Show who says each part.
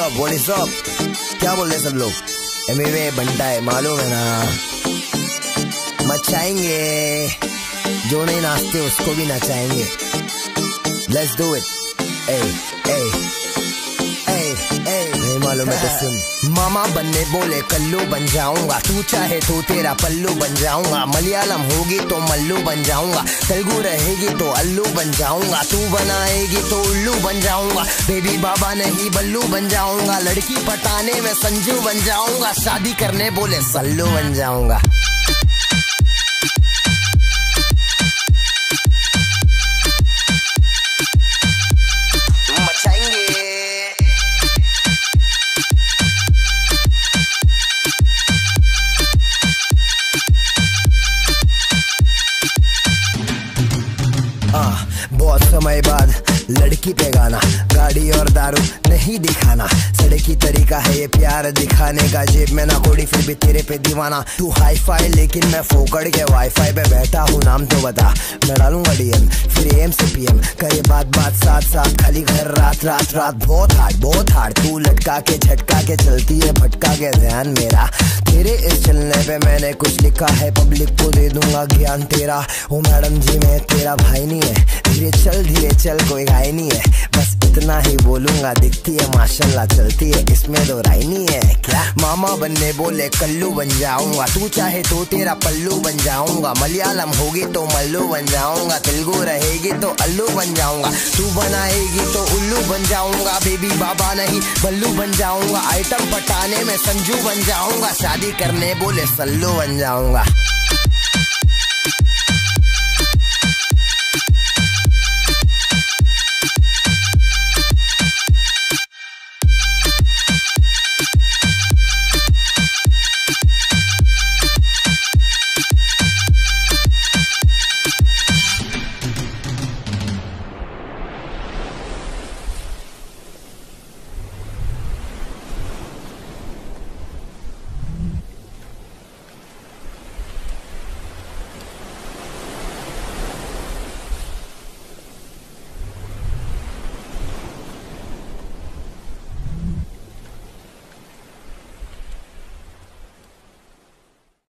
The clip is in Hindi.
Speaker 1: What is up? क्या बोल रहे सब लोग? Emiway बनता है, मालूम है ना? मचाएंगे, जो नहीं नाचते उसको भी नचाएंगे. Let's do it. Hey, hey, hey, hey. नहीं मालूम है तो सुन. मामा बनने बोले कल्लू बन जाऊंगा, तू चाहे तो तेरा पल्लू बन जाऊंगा. मलयालम होगी तो मल्लू बन जाऊंगा, तेलुगु रहेगी तो अल्लू बन जाऊंगा. तू बनाएगी तो उल्लू बन जाऊंगा, बेबी बाबा नहीं बल्लू बन जाऊंगा. लड़की पटाने में संजू बन जाऊंगा, शादी करने बोले सल्लू बन जाऊंगा. बहुत समय बाद लड़की पे गाना, गाड़ी और दारू नहीं दिखाना. सड़क की तरीका है ये प्यार दिखाने का, जेब में ना कोड़ी फिर भी तेरे पे दीवाना. तू हाई फाई लेकिन मैं फोकड़ के वाईफाई पे बैठा हूँ, नाम तो बता. मैं डालूंगा डीएम फिर एम से पीएम, करे बात साथ साथ, खाली घर रात रात रात. बहुत हार्ड तू लटका के झटका के चलती है, भटका के ध्यान मेरा. तेरे इस चलने पे मैंने कुछ लिखा है, पब्लिक को दे दूंगा ज्ञान तेरा. ओ मैडम जी मैं तेरा भाई नहीं है, धीरे चल कोई घाय नहीं है. बस इतना ही बोलूंगा, दिखती है माशाल्लाह, चलती है इसमें दो राय नहीं है क्या. मामा बनने बोले कल्लू बन जाऊंगा, तू चाहे तो तेरा पल्लू बन जाऊंगा. मलयालम होगी तो मल्लू बन जाऊंगा, तेलुगु रहेगी तो अल्लू बन जाऊंगा. तू बनाएगी तो उल्लू बन जाऊंगा, बेबी बाबा नहीं बल्लू बन जाऊंगा. आइटम पटाने में संजू बन जाऊंगा, शादी करने बोले सल्लू बन जाऊंगा.